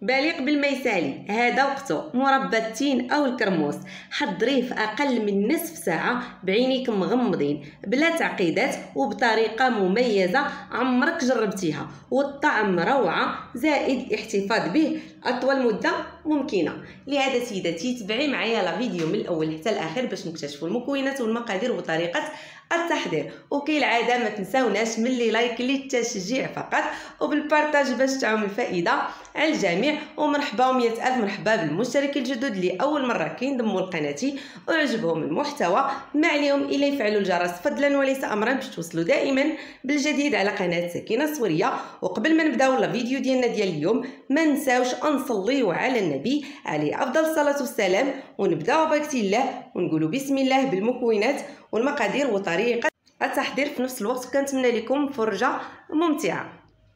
بالغ بالميسالي. هذا وقته مربى التين او الكرموس. حضريه في اقل من نصف ساعه بعينيكم مغمضين بلا تعقيدات وبطريقه مميزه عمرك جربتيها، والطعم روعه زائد الاحتفاظ به اطول مده ممكنه. لهذا سيداتي تبعي معايا لا فيديو من الاول حتى الاخير باش نكتشفوا المكونات والمقادير وطريقه التحضير. وكالعاده ما تنساوناش من لي لايك للتشجيع فقط وبالبارطاج باش تعم الفائده على الجميع. ومرحبا و100 الف مرحبا بالمشتركين الجدد اللي اول مره كينضموا لقناتي ويعجبهم المحتوى، ما عليهم الا يفعلوا الجرس فضلا وليس امرا باش توصلوا دائما بالجديد على قناه سكينه الصوريه. وقبل ما نبداو الفيديو ديالنا ديال اليوم ما نساوش نصليو على النبي عليه افضل الصلاه والسلام، ونبداو بسم الله ونقولوا بسم الله بالمكونات والمقادير وطريقه التحضير في نفس الوقت. كنتمنى لكم فرجه ممتعه.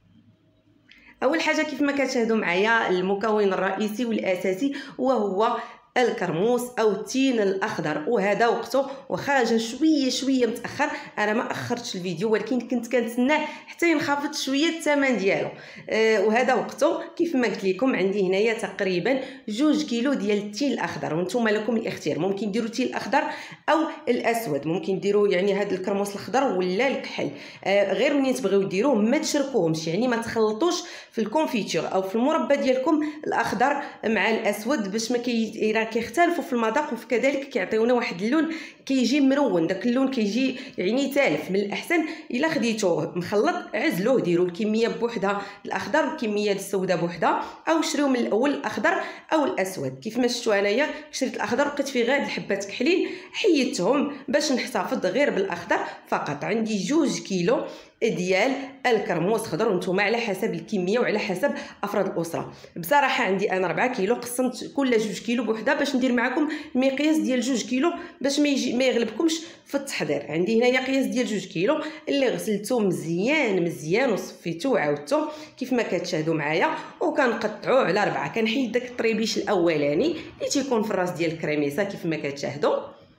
اول حاجه كيف ما كتشاهدوا معايا المكون الرئيسي والاساسي وهو الكرموس او التين الاخضر، وهذا وقته واخا جا شويه متاخر. انا ما اخرتش الفيديو ولكن كنت كنتسناه حتى ينخفض شويه الثمن ديالو. وهذا وقته. كيف ما قلت لكم عندي هنايا تقريبا 2 كيلو ديال التين الاخضر، وانتم لكم الاختيار، ممكن ديروا التين الاخضر او الاسود، ممكن ديروا يعني هذا الكرموس الاخضر ولا الكحل، غير منين تبغيو ديروه ما تشركوهمش، يعني ما تخلطوش في الكونفيتور او في المربى ديالكم الاخضر مع الاسود باش ما كيختلفوا في المذاق، وكذلك كيعطيونا واحد اللون كيجي مرون. داك اللون كيجي يعني تالف. من الاحسن الا خديتوه مخلط عزلوه، ديروا الكميه بوحدها الاخضر والكميه السوداء بوحدها، او شريو من الاول الاخضر او الاسود. كيف ما شفتوا انايا شريت الاخضر لقيت فيه غير الحبات كحلين حيدتهم باش نحتفظ غير بالاخضر فقط. عندي 2 كيلو ديال الكرموس خضر، وانتم على حسب الكميه وعلى حسب افراد الاسره. بصراحه عندي انا 4 كيلو، قسمت كل 2 كيلو بوحدها باش ندير معكم المقياس ديال 2 كيلو باش ما يغلبكمش في التحضير. عندي هنايا قياس ديال 2 كيلو اللي غسلته مزيان وصفيته وعاودته كيف ما كتشاهدوا معايا، وكنقطعوه على 4. كنحيد داك الطريبيش الاولاني اللي تيكون في الراس ديال الكريميسه كيف ما كتشاهدوا،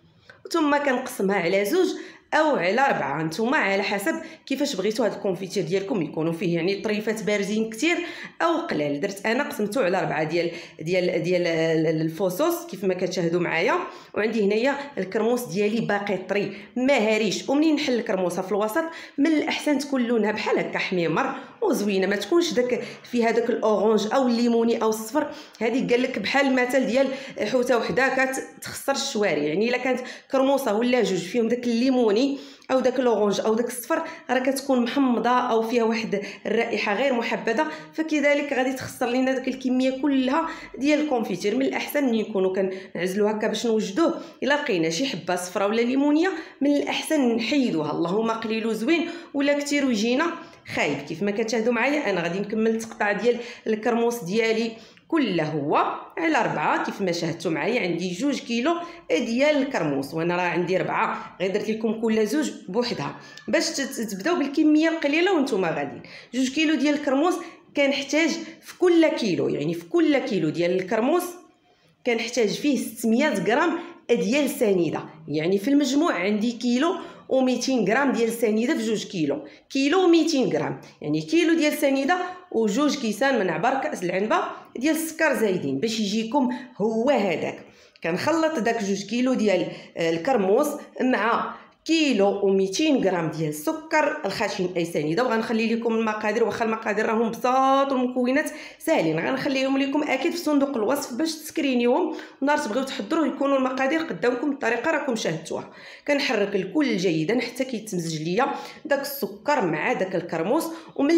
ثم كنقسمها على 2 او على 4. نتوما على حسب كيفاش بغيتوا هاد الكونفيتير ديالكم يكونوا فيه يعني طريفات بارزين كتير او قلال. درت انا قسمته على 4 ديال الفصوص كيف ما كتشاهدوا معايا. وعندي هنايا الكرموس ديالي باقي طري ما هاريش. ومنين نحل الكرموسه في الوسط من الاحسن تكون لونها بحال هكا حميمر وزوينه، ما تكونش داك فيها داك الاورانج او الليموني او الصفر. هذه قال لك بحال المثل ديال حوته وحده كتخسر الشوارع، يعني الا كانت كرموسه ولا 2 فيهم داك الليموني او داك الاورانج او داك الصفر راه كتكون محمضه او فيها واحد الرائحه غير محبذه، فكذلك غادي تخسر لينا داك الكميه كلها ديال الكونفيتير. من الاحسن ملي نكونوا كنعزلوه هكا باش نوجدوه الا لقينا شي حبه صفراء ولا ليمونيه من الاحسن نحيدوها، اللهم قليل زوين ولا كثير ويجينا خايب. كيف ما كتشاهدوا معايا انا غادي نكمل التقطاع ديال الكرموس ديالي كله هو على 4 كيف ما شاهدتوا معايا. عندي 2 كيلو ديال الكرموس وانا راه عندي 4، غير درت لكم كل 2 بوحدها باش تبداو بالكميه القليله وانتم غاديين. 2 كيلو ديال الكرموس كنحتاج في كل كيلو، يعني في كل كيلو ديال الكرموس كنحتاج فيه 600 غرام ديال سنيده، يعني في المجموع عندي كيلو و200 غرام ديال السنيده في 2 كيلو و200 غرام، يعني كيلو ديال السنيده و2 كيسان من عبار كاس العنبه ديال السكر زايدين باش يجيكم هو هذاك. كنخلط داك 2 كيلو ديال الكرموس مع كيلو و200 غرام ديال السكر الخشن اي سنيده. وغنخلي لكم المقادير، واخا المقادير راهم بساط والمكونات ساهلين، غنخليهم لكم اكيد في صندوق الوصف باش تسكرينيوهم ونهار تبغيو تحضروا يكونوا المقادير قدامكم الطريقه راكم شاهدتوها. كنحرك الكل جيدا حتى كيتمزج ليا داك السكر مع داك الكرموس. ومن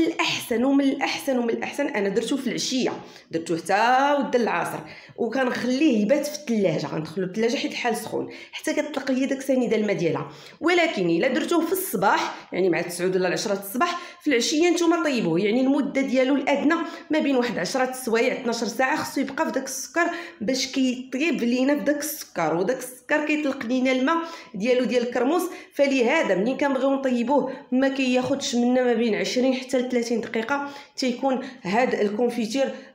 الاحسن انا درتو في العشيه، درتو حتى ود العصر، وكنخليه يبات في الثلاجه. غندخلو الثلاجه حيت الحال سخون حتى كتطلق ليا داك سنيده الماء ديالها. ولكن الا درتوه في الصباح يعني مع 9 ولا 10 الصباح في العشيه نتوما طيبوه، يعني المده ديالو الادنى ما بين واحد 10 سوايع 12 ساعه خصو يبقى في داك السكر باش كيطيب لينا في داك السكر، وداك السكر كيطلق لينا الماء ديالو ديال الكرموس. فلهذا ملي كنبغيو نطيبوه ما كياخذش منا ما بين 20 حتى ل 30 دقيقه تيكون هاد الكونفيتير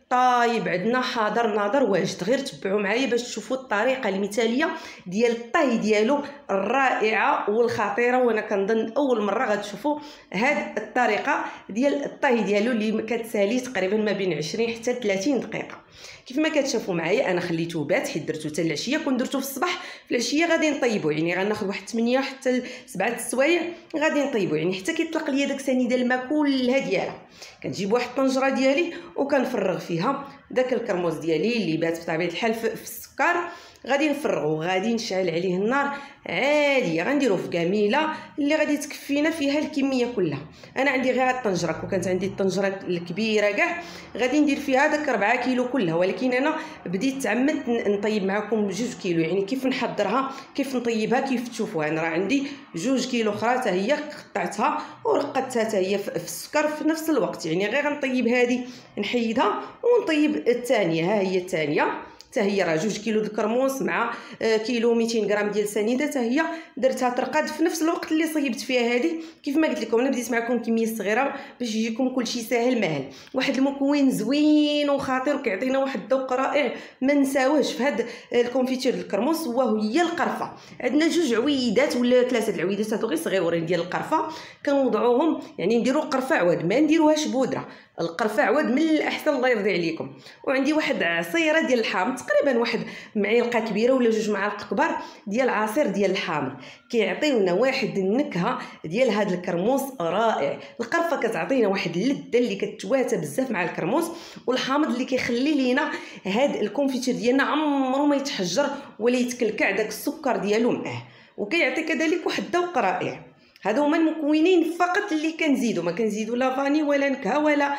طايب عندنا حاضر ناظر واجد. غير تبعوا معايا باش تشوفوا الطريقه المثاليه ديال الطهي ديالو الرائعه والخطيره. وانا كنظن اول مره غتشوفوا هاد الطريقه ديال الطهي ديالو اللي كتسالي تقريبا ما بين 20 حتى 30 دقيقه. كيف ما كتشوفوا معايا انا خليته بات حيت درتو حتى العشيه. كون درتو في الصباح في العشيه غادي نطيبو، يعني غناخذ واحد 8 حتى 7 السوايع غادي نطيبو، يعني حتى كيطلق ليا داك سنيده الماء كلها ديالها. كنجيب واحد الطنجره ديالي وكنفرغ فيها داك الكرموس ديالي اللي بات بطبيعه الحال في السكر. غادي نفرغو، غادي نشعل عليه النار عاديه، غنديرو في كاميله اللي غادي تكفينا فيها الكميه كلها. انا عندي غير هاد الطنجره، كون كانت عندي الطنجره الكبيره كاع غادي ندير فيها داك 4 كيلو كلها، ولكن انا بديت تعمدت نطيب معكم 2 كيلو. يعني كيف نحضرها كيف نطيبها كيف تشوفوها. انا راه عندي 2 كيلو اخرى حتى هي قطعتها ورقدتها حتى هي في السكر في نفس الوقت. يعني غير غنطيب هذه نحيدها ونطيب الثانيه. ها هي الثانيه حتى هي راه 2 كيلو د الكرموس مع كيلو 200 غرام ديال السنيده حتى هي درتها ترقد في نفس الوقت اللي صيبت فيها هذه. كيف ما قلت لكم انا بديت معكم كميه صغيره باش يجيكم كلشي ساهل ماهل. واحد المكون زوين وخطير وكيعطينا واحد الذوق رائع ما نساوهش في هذا الكونفيتير ديال الكرموس، وهي القرفه. عندنا 2 عويدات ولا 3 العويدات هادو غير صغيورين ديال القرفه، كنوضعوهم يعني نديرو قرفه عواد ما نديروهاش بودره. القرفه عواد من الاحسن الله يرضي عليكم. وعندي واحد عصيره ديال الحامض تقريبا واحد معلقه كبيره ولا 2 معالق كبار ديال عصير ديال الحامض، كيعطيونا واحد النكهه ديال هذا الكرموس رائع. القرفه كتعطينا واحد اللذه اللي كتواتى بزاف مع الكرموس، والحامض اللي كيخلي لينا هذا الكونفيتير ديالنا عمره ما يتحجر ولا يتكلكع داك السكر ديالو معاه، وكيعطي كذلك واحد الذوق رائع. هادو هما المكونين فقط اللي كنزيدو، ما كنزيدو لا فاني ولا نكهه ولا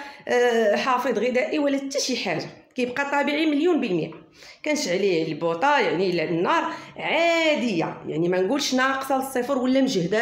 حافظ غذائي ولا حتى شي حاجه، كيبقى طبيعي 100%. كنشعليه البوطه يعني النار عاديه، يعني ما نقولش ناقصه للصفر ولا مجهده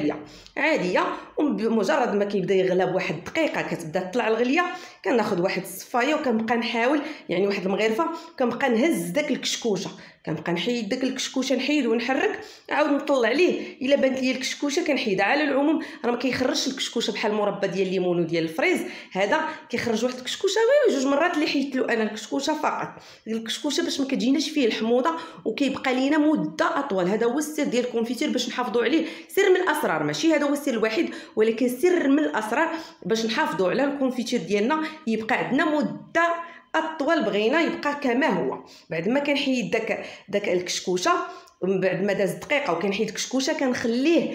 عاديه. ومجرد ما كيبدا يغلى بواحد الدقيقه كتبدا تطلع الغليه، كناخذ واحد الصفايه وكنبقى نحاول يعني واحد المغرفه، كنبقى نهز داك الكشكوشه، كنبقى نحيد داك الكشكوشه نحيد ونحرك عاود نطلع ليه. الا بانت لي الكشكوشه كنحيدها. على العموم راه ما كيخرجش الكشكوشه بحال المربى ديال الليمون وديال الفريز، هذا كيخرج واحد الكشكوشه غير 2 مرات اللي حيدت له انا الكشكوشه فقط. الكشكوشه باش ما كتجيناش فيه الحموضه وكيبقى لينا مده اطول. هذا هو السر ديال الكونفيتير باش نحافظوا عليه، سر من الاسرار، ماشي هذا هو السر الوحيد ولكن سر من الاسرار باش نحافظوا على الكونفيتير ديالنا يبقى عندنا مده اطول. بغينا يبقى كما هو. بعد ما كنحيد داك الكشكوشه، ومن بعد ما داز دقيقه وكنحيد الكشكوشه كنخليه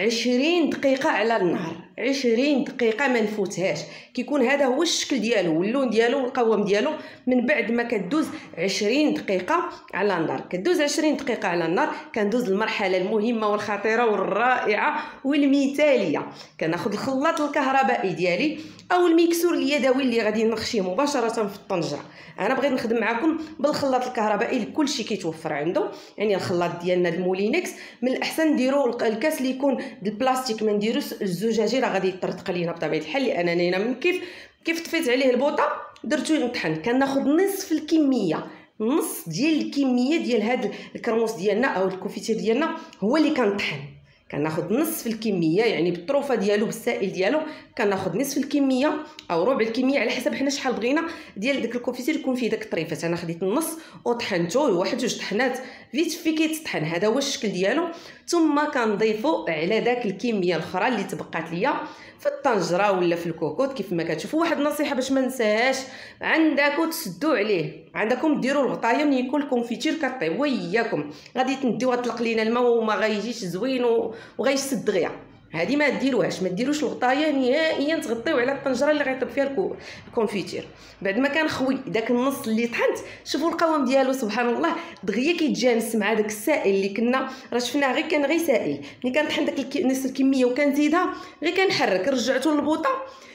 20 دقيقه على النار. 20 دقيقه ما نفوتهاش. كيكون هذا هو الشكل ديالو واللون ديالو والقوام ديالو من بعد ما كدوز 20 دقيقه على النار. كدوز 20 دقيقه على النار كندوز المرحله المهمه والخطيره والرائعه والمثاليه. كناخذ الخلاط الكهربائي ديالي او الميكسور اليدوي اللي غادي نخشيه مباشره في الطنجره. انا بغيت نخدم معكم بالخلاط الكهربائي اللي كلشي كيتوفر عنده، يعني الخلاط ديالنا المولينكس. من الاحسن نديروا الكاس اللي يكون بالبلاستيك، ما نديروش الزجاجي راه غادي يطرطق لينا بطبيعه الحال. لان انا من كيف طفيت عليه البوطه درتو نطحن. كناخذ نصف الكميه، نص ديال الكميه ديال هذا الكرموس ديالنا او الكونفيتير ديالنا هو اللي كنطحن. كناخذ نصف الكميه يعني بالطروفه ديالو بالسائل ديالو، كناخذ نصف الكميه او ربع الكميه على حسب حنا شحال بغينا ديال داك الكونفيتير يكون فيه داك الطريفات. انا خديت النص وطحنته واحد 2 طحنات فيت في كيتطحن. هذا هو الشكل ديالو. ثم كنضيفو على داك الكميه الاخرى اللي تبقات ليا في الطنجره ولا في الكوكوط. كيف ما كتشوفوا واحد النصيحه باش ما ننساهاش، عندكم تسدوا عليه، عندكم ديروا الغطايه ملي يكون الكونفيتير كطيب، وياكم غادي تنديوها تطلق لينا الماء وما غايجيش زوين وغيسد غيا. هذه ما ديروهاش، ما ديروش الغطايه نهائيا، تغطيو على الطنجره اللي غيطيب فيها الكونفيتير. بعد ما كنخوي داك النص اللي طحنت، شوفوا القوام ديالو سبحان الله دغيا كيتجانس مع داك السائل اللي كنا راه شفناه كان غير سائل. ملي كنطحن داك نص الكميه وكنزيدها غير كنحرك، رجعته للبوطه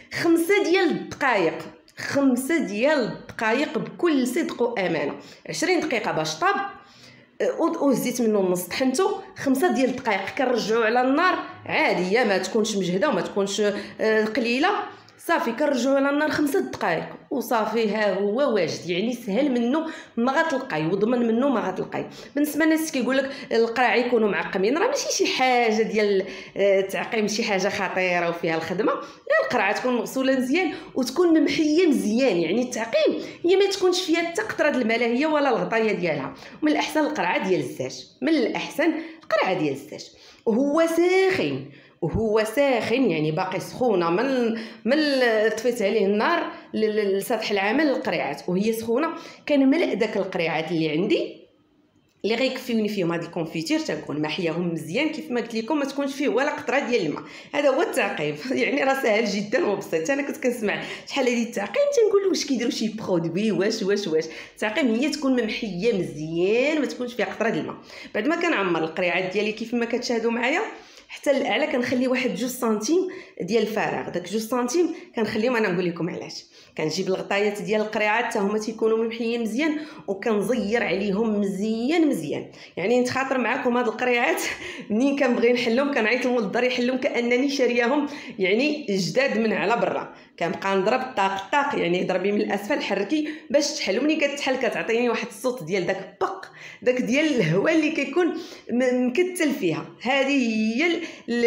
5 ديال الدقائق، 5 ديال الدقائق بكل صدق وامانه. 20 دقيقه باش طاب وزيت منه النص طحنته 5 ديال الدقائق. كنرجعو على النار عاديه، ما تكونش مجهده وما تكونش قليله، صافي كنرجعوا على النار 5 دقائق وصافي ها هو واجد. يعني سهل منه ما غتلقاي وضمن منه ما غتلقاي. بالنسبه للناس كيقول لك القراع يكونوا معقمين، راه ماشي شي حاجه ديال التعقيم، شي حاجه خطيره وفيها الخدمه. لا، القرعه تكون مغسوله مزيان وتكون ممحيه مزيان. يعني التعقيم هي ما تكونش فيها حتى قطره الملاهيه ولا الغطايه ديالها. من الاحسن القرعه ديال الزاج، من الاحسن القرعه ديال الزاج وهو ساخن يعني باقي سخونه من طفيت عليه النار لسطح العمل القريعات وهي سخونه. كنملأ داك القريعات اللي عندي اللي غيكفيوني فيهم هاد الكونفيتير، تنكون محياهم مزيان كيف ما قلت لكم، ما تكونش فيه ولا قطره ديال الماء. هذا هو التعقيم. يعني راه ساهل جدا وبسيط. انا كنت كنسمع شحال هادي التعقيم تنقول واش كيديروا شي برودوي واش التعقيم هي تكون ممحيه مزيان ما تكونش فيها قطره ديال الماء. بعد ما كنعمر القريعات ديالي كيف ما كتشاهدوا معايا حتى الاعلى كنخلي واحد 2 سنتيم ديال الفراغ. داك 2 سنتيم كنخليهم. انا نقول لكم علاش. كنجيب الغطايات ديال القريعات حتى هما تيكونوا ممحيين مزيان وكنزير عليهم مزيان. يعني نتخاطر معكم هاد القريعات منين كنبغي نحلهم كنعيط للمول الدار يحلهم كانني شارياهم يعني جداد من على برا. كنبقى نضرب طاق يعني ضربي من الاسفل حركي باش تحل. ملي كتحل كتعطيني واحد الصوت ديال داك ديال الهواء اللي كيكون مكتل فيها. هذه هي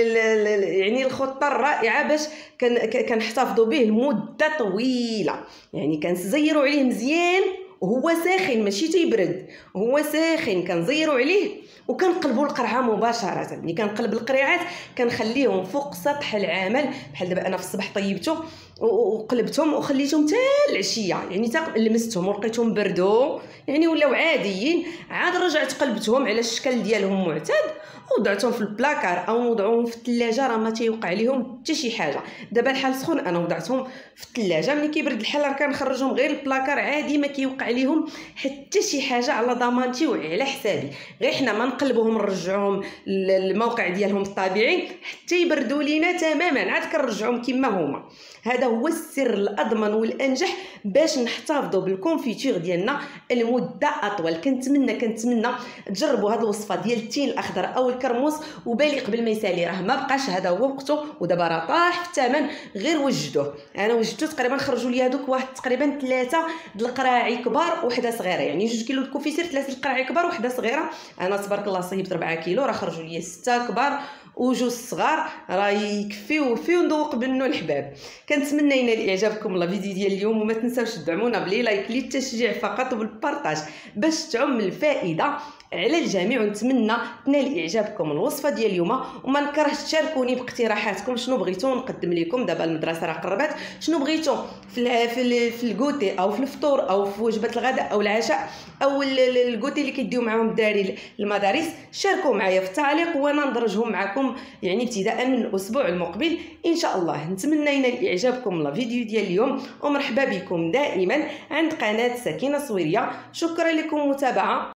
يعني الخطه الرائعه باش كنحتفظوا به لمده طويله. يعني كنزيروا عليه مزيان وهو ساخن ماشي تيبرد، هو ساخن كنزيروا عليه وكنقلبوا القرعه مباشره. ملي كنقلب القريعات كنخليهم فوق سطح العمل. بحال دابا انا في الصباح طيبتهم وقلبتهم وخليتهم حتى العشيه، يعني حتى لمستهم ولقيتهم بردوا يعني ولاو عاديين. عاد رجعت قلبتهم على الشكل ديالهم معتاد وضعتهم في البلاكار او وضعوهم في الثلاجه. راه ما تيوقع لهم حتى شي حاجه. دابا الحال سخون انا وضعتهم في الثلاجه. ملي كيبرد الحال راه كنخرجهم غير البلاكار عادي ما كيوقع لهم حتى شي حاجه على ضمانتي وعلى حسابي. غير حنا ما نقلبوهم نرجعوهم للموقع ديالهم الطبيعي حتى يبردوا لينا تماما عاد كنرجعوهم كما هما. هذا هو السر الاضمن والانجح باش نحتفظوا بالكونفيتور ديالنا المده اطول. كنتمنى تجربوا هذه الوصفه ديال التين الاخضر او الكرموس وبالي قبل ما يسالي راه ما بقاش. هذا هو وقته ودابا راه طاح في الثمن. غير وجدوه. انا وجدته تقريبا خرجوا لي هذوك واحد تقريبا 3 د القراعي كبار وحده صغيره. يعني 2 كيلو الكونفيتير 3 القراعي كبار وحده صغيره. انا تبارك الله صيبت 4 كيلو راه خرجوا لي 6 كبار وجوج صغار راه يكفيو ندوق منه الحباب. كنتمنى ينال اعجابكم الفيديو ديال اليوم وما تنساوش تدعمونا بلي لايك للتشجيع فقط وبالبارطاج باش تعم الفائده على الجميع. ونتمنى تنال اعجابكم الوصفه ديال اليوم وما نكرهش تشاركوني باقتراحاتكم. شنو بغيتو نقدم لكم؟ دابا المدرسه راه قربت. شنو بغيتو في الكوتي او في الفطور او في وجبه الغداء او العشاء او الكوتي اللي كيديو معاهم الدراري المدارس؟ شاركوا معايا في التعليق وانا ندرجهم معكم يعني ابتداء من الاسبوع المقبل ان شاء الله. نتمنى ينال اعجابكم الفيديو ديال اليوم ومرحبا بكم دائما عند قناه سكينه صويريه. شكرا لكم متابعه.